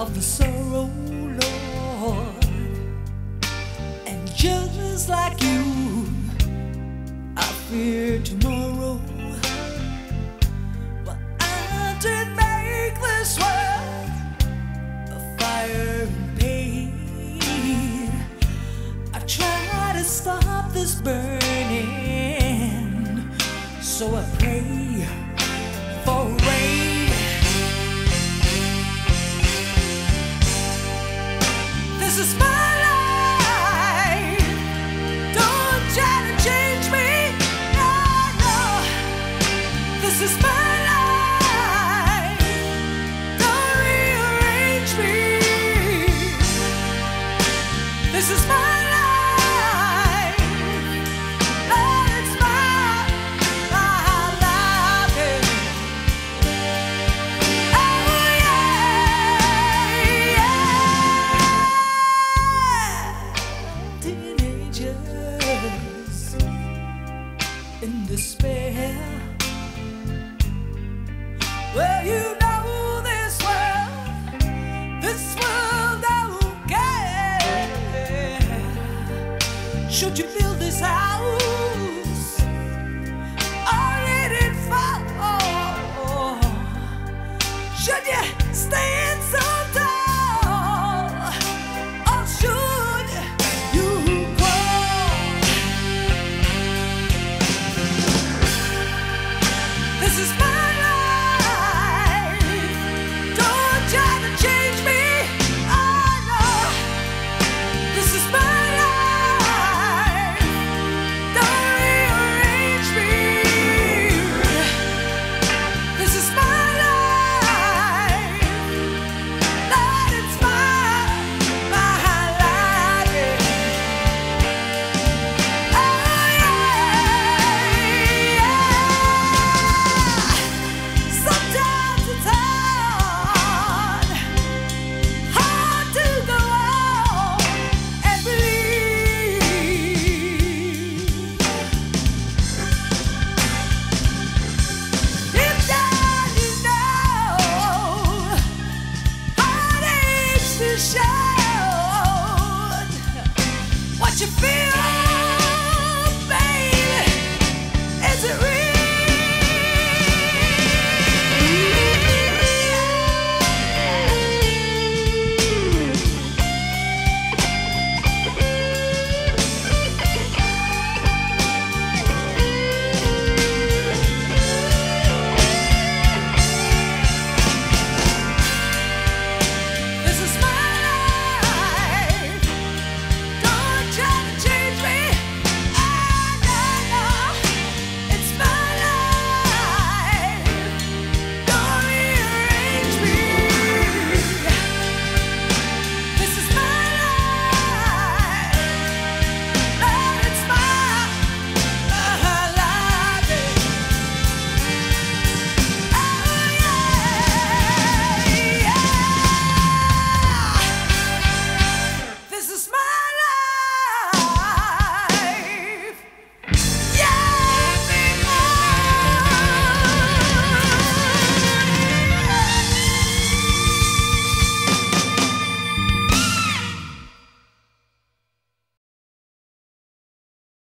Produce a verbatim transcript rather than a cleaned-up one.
of the sorrow, Lord. And just like you, I fear tomorrow. But I did make this world a fire and pain. I try to stop this burning, so I pray for rain. This is my life. Don't try to change me. No, no. This is my life. Don't rearrange me. This is my life. Lord, it's my, my life. Yeah. Oh, yeah, yeah. Teenagers in despair. Well, you know this world, this world don't care. Should you build this house?